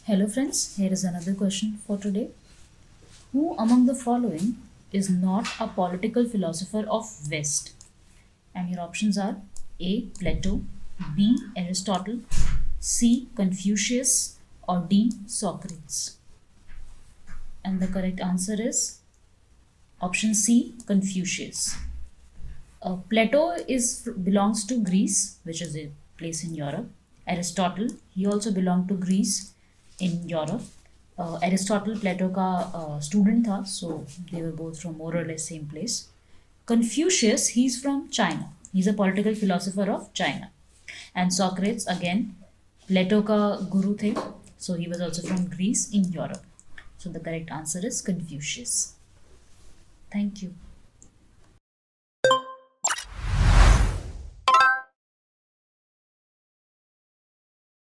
Hello friends, here is another question for today. Who among the following is not a political philosopher of West? And your options are A. Plato, B. Aristotle, C. Confucius, or D. Socrates. And the correct answer is option C. Confucius. Plato belongs to Greece, which is a place in Europe. Aristotle, he also belonged to Greece in Europe. Aristotle Plato का student था, so they were both from more or less same place. Confucius, he's from China. He's a political philosopher of China. And Socrates, again, Plato का guru थे, so he was also from Greece in Europe. So the correct answer is Confucius. Thank you.